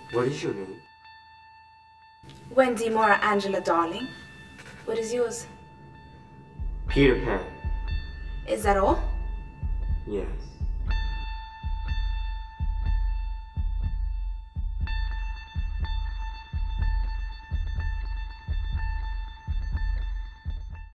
What is your name? Wendy Mora Angela Darling. What is yours? Peter Pan. Is that all? Yes.